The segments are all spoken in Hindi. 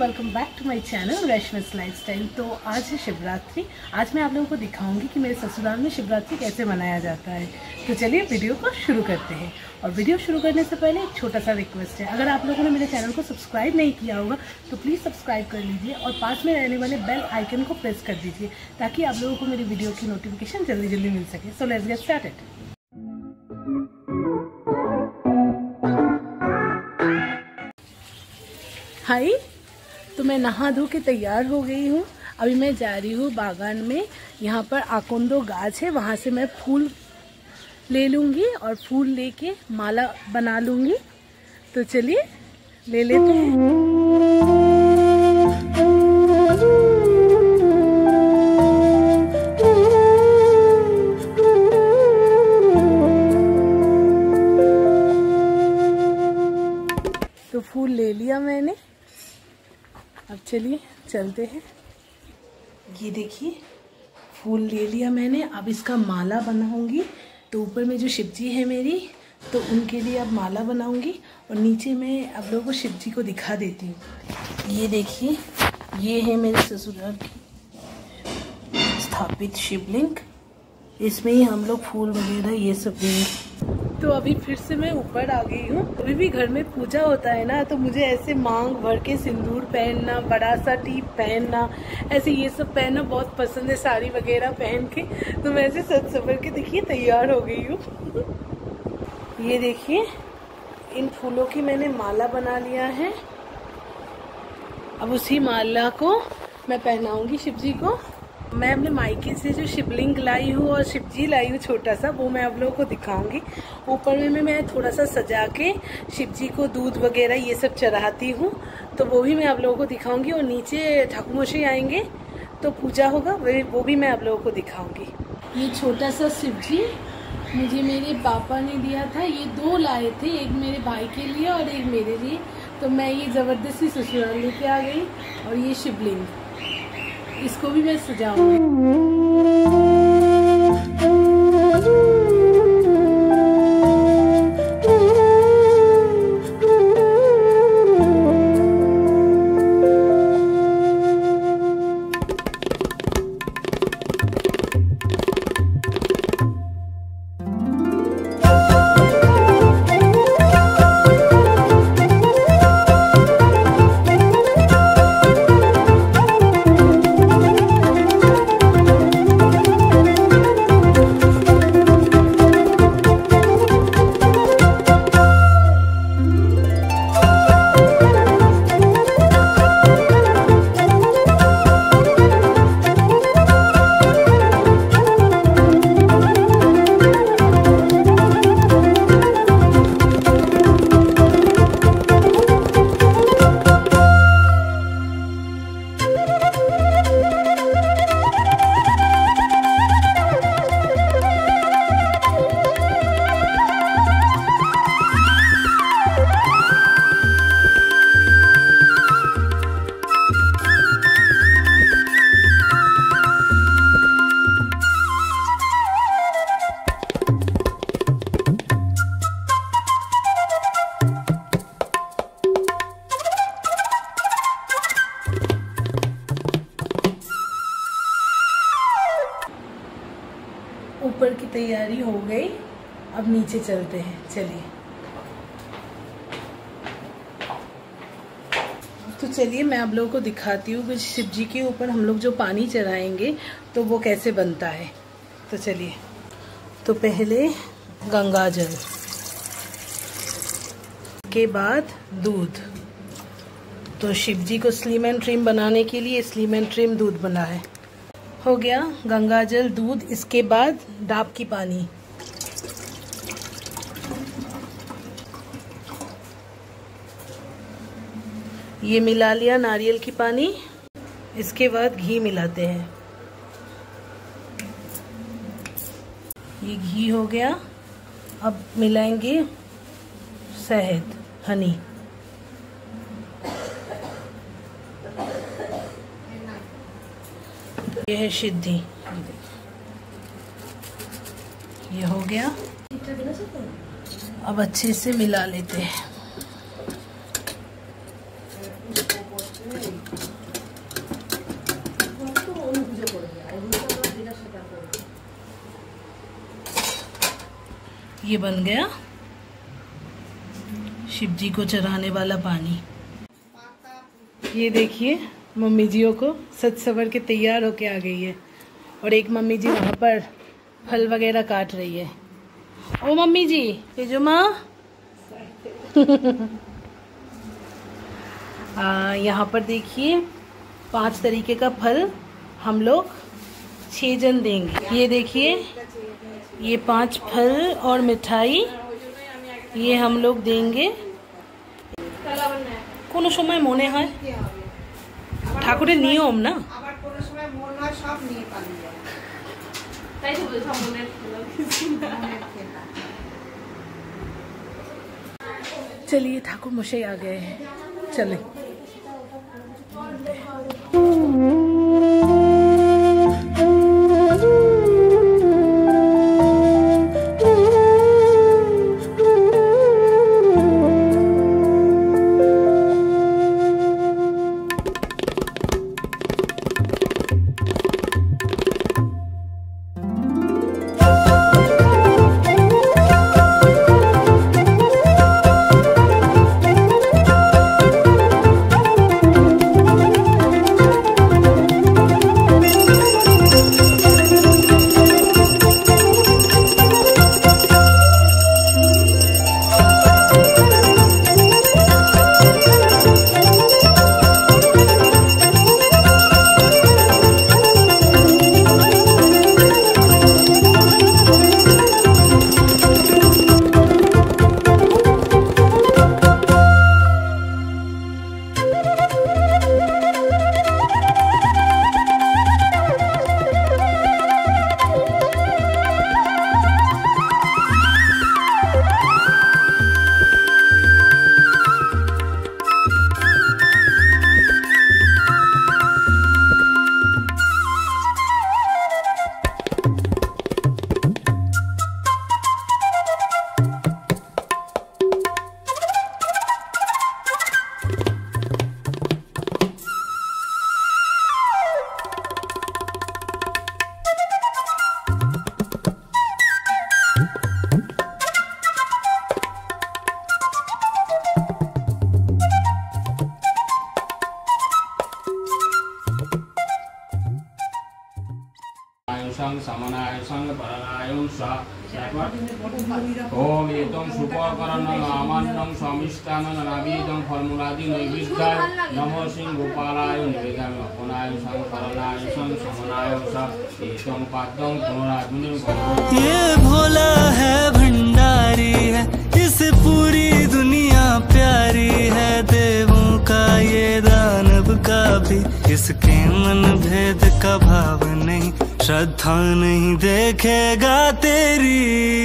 Welcome back to my channel Rashmi's lifestyle. तो आज है शिवरात्रि। आज मैं आप लोगों को दिखाऊंगी कि मेरे ससुराल में शिवरात्रि कैसे मनाया जाता है। तो चलिए वीडियो को शुरू करते हैं। और वीडियो शुरू करने से पहले एक छोटा सा रिक्वेस्ट है, अगर आप लोगों ने मेरे चैनल को सब्सक्राइब नहीं किया होगा तो प्लीज़ सब्सक्राइब कर लीजिए और पास में रहने वाले बेल आइकन को प्रेस कर दीजिए ताकि आप लोगों को मेरी वीडियो की नोटिफिकेशन जल्दी जल्दी मिल सके। So let's get started. Hi, तो मैं नहा धो के तैयार हो गई हूँ। अभी मैं जा रही हूँ बागान में। यहाँ पर आकोंदो गाछ है, वहाँ से मैं फूल ले लूँगी और फूल लेके माला बना लूँगी। तो चलिए ले लेते हैं। तो फूल ले लिया मैंने, अब चलिए चलते हैं। ये देखिए फूल ले लिया मैंने, अब इसका माला बनाऊंगी। तो ऊपर में जो शिव जी है मेरी, तो उनके लिए अब माला बनाऊंगी। और नीचे मैं अब लोगों को शिव जी को दिखा देती हूँ। ये देखिए, ये है मेरे ससुराल की स्थापित शिवलिंग। इसमें ही हम लोग फूल वगैरह ये सब देंगे। तो अभी फिर से मैं ऊपर आ गई हूँ। अभी भी घर में पूजा होता है ना, तो मुझे ऐसे मांग भर के सिंदूर पहनना, बड़ा सा टीप पहनना, ऐसे ये सब पहनना बहुत पसंद है, साड़ी वगैरह पहन के। तो मैं ऐसे सज सवर के देखिए तैयार हो गई हूँ। ये देखिए, इन फूलों की मैंने माला बना लिया है। अब उसी माला को मैं पहनाऊंगी शिव जी को। मैं अपने मायके से जो शिवलिंग लाई हूँ और शिवजी लाई हूँ छोटा सा, वो मैं आप लोगों को दिखाऊंगी। ऊपर में मैं थोड़ा सा सजा के शिवजी को दूध वगैरह ये सब चढ़ाती हूँ, तो वो भी मैं आप लोगों को दिखाऊंगी। और नीचे ठाकुर मौसी आएंगे तो पूजा होगा, वो भी मैं आप लोगों को दिखाऊंगी। ये छोटा सा शिवजी मुझे मेरे पापा ने दिया था। ये दो लाए थे, एक मेरे भाई के लिए और एक मेरे लिए। तो मैं ये ज़बरदस्ती ससुराल लेके आ गई। और ये शिवलिंग, इसको भी मैं सजाऊंगी। ऊपर की तैयारी हो गई, अब नीचे चलते हैं। चलिए तो चलिए मैं आप लोगों को दिखाती हूँ कि शिव जी के ऊपर हम लोग जो पानी चढ़ाएंगे तो वो कैसे बनता है। तो चलिए, तो पहले गंगा जल के बाद दूध। तो शिव जी को स्लिम एंड ट्रिम बनाने के लिए स्लिम एंड ट्रिम दूध बना है। हो गया गंगा जल, दूध, इसके बाद डाब की पानी। ये मिला लिया नारियल की पानी। इसके बाद घी मिलाते हैं। ये घी हो गया। अब मिलाएंगे शहद, हनी। ये है सिद्धि, ये हो गया। अब अच्छे से मिला लेते हैं। ये बन गया शिव जी को चढ़ाने वाला पानी। ये देखिए मम्मी जियों को सज सवर के तैयार होके आ गई है और एक मम्मी जी वहाँ पर फल वगैरह काट रही है। ओ मम्मी जी तेजो माँ यहाँ पर देखिए 5 तरीके का फल हम लोग 6 जन देंगे। ये देखिए ये 5 फल और मिठाई ये हम लोग देंगे। कोनो समय मने है ठाकुरेर नियम ना चलिए ठाकुर मशाई आ गए हैं, चले। समनायुषं परनायुषा ओम एतं सुपकरणं आमन्नं समिष्टानं नवीदं फलमूलादि नैवेद्याय नमो सिंह गोपालाय निवेदयामि अपनायुषं परनायुषं समनायुषा एतं पाद्यं पुनराग्निं। ये भोला है भंडारी है इसे पूरी दुनिया प्यारी है, देवों का ये दानव का भी इसके मन भेद का भाव नहीं, श्रद्धा नहीं देखेगा तेरी,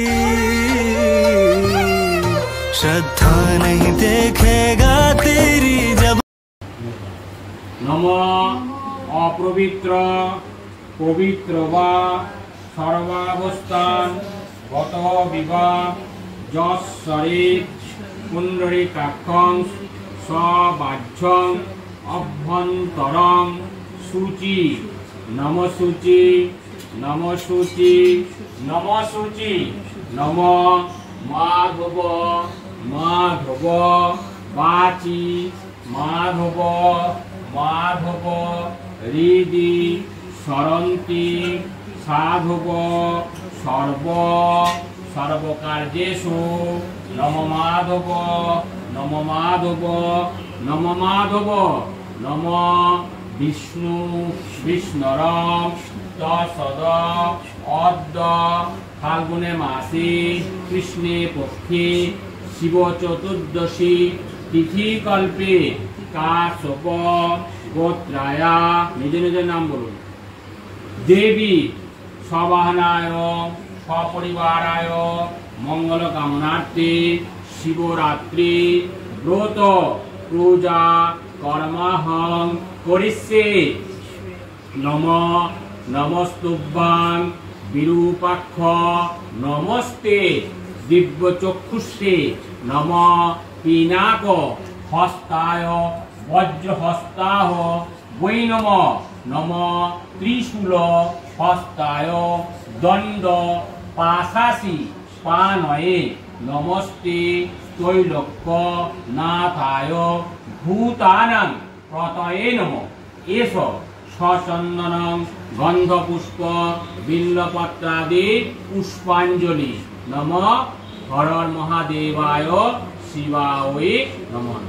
श्रद्धा नहीं देखेगा तेरी जब। नमो अपवित्र पवित्र वा सर्वावस्थान गत विवाह जशरीर पुंडरीकाक्षं सबाह्यं अभ्यन्तरं शुचि नमो शुचि नमो शुचि नमो शुचि नमो माधव माधव वाची माधव माधव हृदि सरन्ति साधव सर्व सर्वकार्येषु नमो माधव नमो माधव नमो माधव नमो विष्णु विष्णुराम तसद अद्य फाल्गुने मासे कृष्णे पक्षे शिव चतुर्दशी तिथि कल्पे काश्यप गोत्राया निज निज नाम बोलूं देवी सवाहनाय सपरिवाराय मंगल कामनार्थे शिवरात्रि व्रत पूजा कर्माहं करिष्ये। नमो नमस्तुभ्यं विरूपाक्ष नमस्ते दिव्यचक्षुषे नमो पिनाक हस्ताय वज्रहस्ताः वै नमो नमो त्रिशूल हस्ताय दंड पाशासी पानये नमस्ते त्रैलोक्य नाथाय भूतानां प्रतये नमो एष सचन्दनं गन्धपुष्प बिल्वपत्रादि पुष्पाञ्जलि नमः हर महादेवाय शिवाय नमः।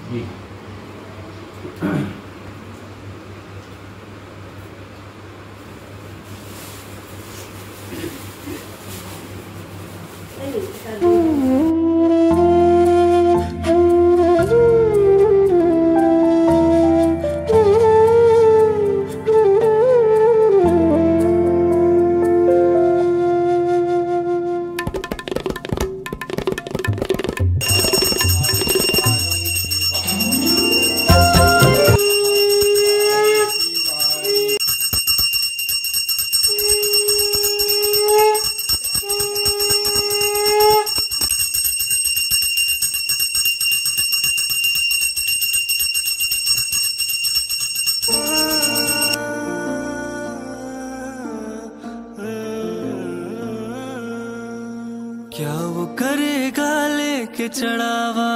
क्या वो करेगा लेके चढ़ावा,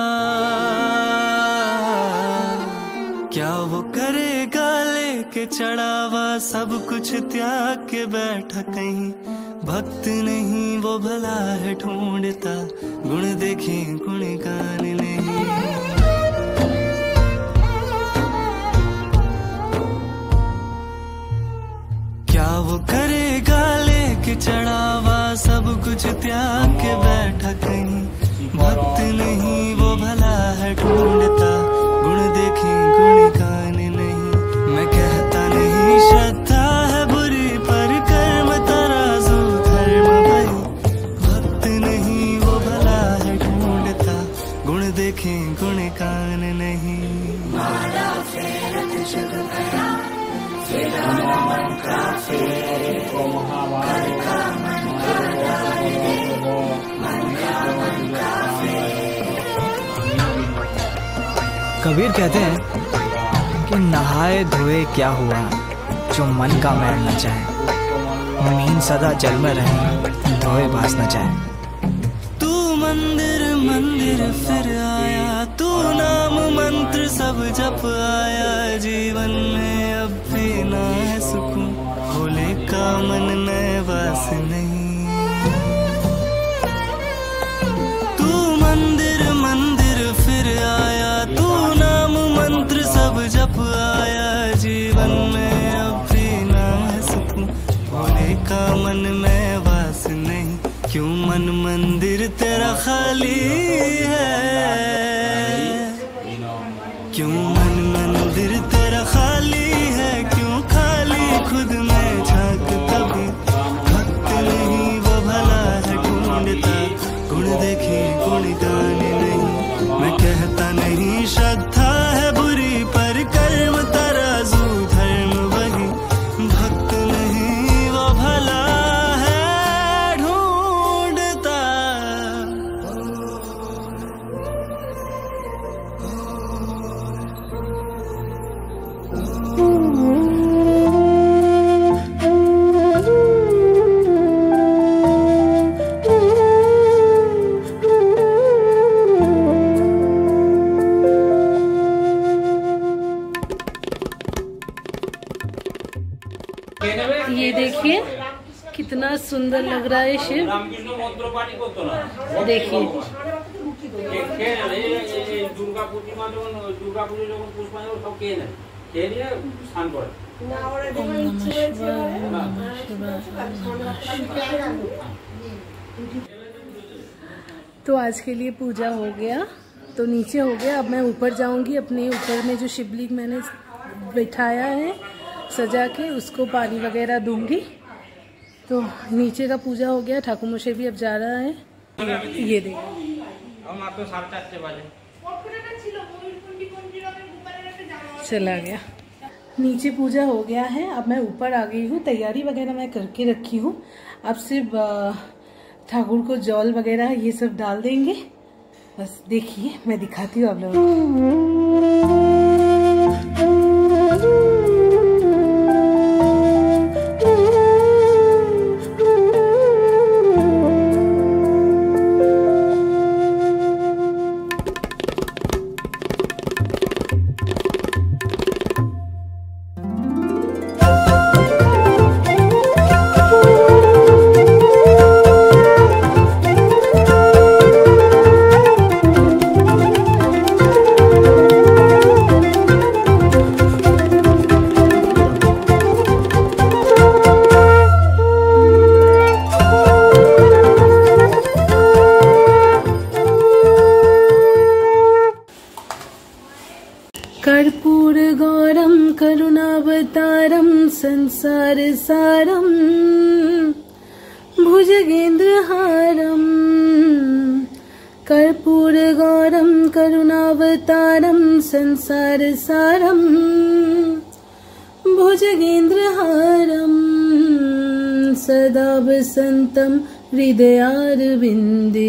क्या वो करेगा लेके चढ़ावा, सब कुछ त्याग के बैठा कहीं। भक्त नहीं वो भला है ढूंढता, गुण देखे गुण गान नहीं। क्या वो करेगा लेके चढ़ावा, सब कुछ त्याग के बैठा कहीं। भक्त नहीं वो भला है ढूंढता, गुण देखे गुण गान नहीं। मैं कहता नहीं श्रद्धा है बुरी, पर कर्म तराजू धर्म वही। भक्त नहीं वो भला है ढूंढता, गुण देखे गुण गान नहीं। कबीर कहते हैं कि नहाए धोए क्या हुआ, जो मन का मैल न जाए। नींद सदा जल में रहे, धोए बास न जाए। तू मंदिर मंदिर फिर आया, तू नाम मंत्र सब जप आया। जीवन में अब भी ना है सुकून, भोले का मन में वास नहीं। तू मंदिर मंदिर फिर आया, तू नाम मंत्र सब जप आया। जीवन में अब भी ना है सुकून, भोले का मन में वास नहीं। क्यों मन मंदिर तेरा खाली है, क्यों मन मंदिर तेरा खाली है, क्यों खाली खुद में झांक कभी। भक्त नहीं वो भला है ढूंढता, गुण देखे गुण गान नहीं। मैं कहता नहीं श्रद्धा है बुरी, पर कर्म तराजू धर्म वही। भक्त नहीं वो भला है ढूंढता। ये देखिए कितना सुंदर लग रहा है शिव। देखिए दुर्गा पूर्णिमा दुर्गा पूजा जो पुष्पांजलि सब के ना के लिए स्नान करे। तो आज के लिए पूजा हो गया, तो नीचे हो गया। अब मैं ऊपर जाऊंगी, अपने ऊपर में जो शिवलिंग मैंने बिठाया है सजा के, उसको पानी वगैरह दूंगी। तो नीचे का पूजा हो गया, ठाकुर मोशे भी अब जा रहा है। ये देखो चला गया। नीचे पूजा हो गया है, अब मैं ऊपर आ गई हूँ। तैयारी वगैरह मैं करके रखी हूँ, अब सिर्फ ठाकुर को जल वगैरह ये सब डाल देंगे। बस देखिए मैं दिखाती हूँ आप लोगों को। करुणावतारं संसार सारं भुजगेन्द्रहारं कर्पूरगौरं करुणावतारं संसार सारं भुजगेन्द्रहारं सदा वसन्तं हृदयारविन्दे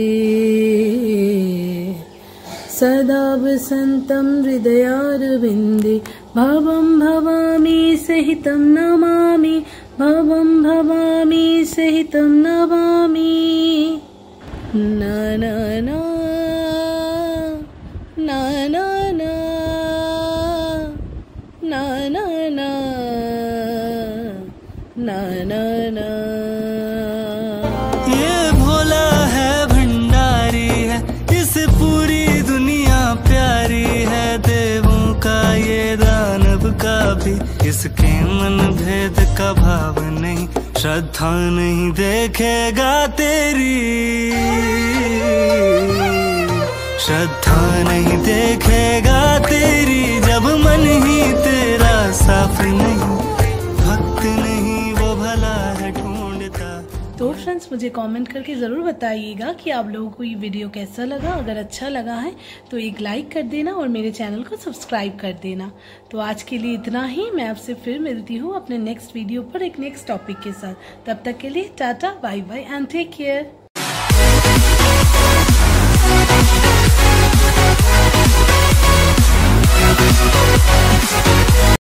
सदा वसन्तं हृदयारविन्दे भवं भवामि सहितं नमामि भवं भवामि सहितं नमामि ना ना ना ना ना ना ना ना ना ना ना ना। ये भोला है भंडारी है, इसे पूरी दुनिया प्यारी है। देवों का ये दानव का भी इसके मन भेद का भाव नहीं। श्रद्धा नहीं देखेगा तेरी, श्रद्धा नहीं देखेगा तेरी, जब मन ही तेरा साफ नहीं, भक्त नहीं वो भला है ढूंढता। तो फ्रेंड्स, मुझे कमेंट करके ज़रूर बताइएगा कि आप लोगों को ये वीडियो कैसा लगा। अगर अच्छा लगा है तो एक लाइक कर देना और मेरे चैनल को सब्सक्राइब कर देना। तो आज के लिए इतना ही। मैं आपसे फिर मिलती हूँ अपने नेक्स्ट वीडियो पर एक नेक्स्ट टॉपिक के साथ। तब तक के लिए टाटा, bye bye and take care.